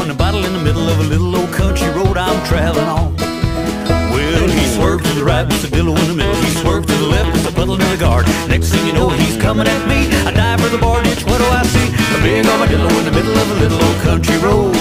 and a bottle in the middle of a little old country road I'm traveling on. Well, he swerved to the right, Mr. Dillo in the middle. He swerved to the left, Mr. Puddle in the guard. Next thing you know, he's coming at me. I dive for the bar ditch, what do I see? A big armadillo in the middle of a little old country road.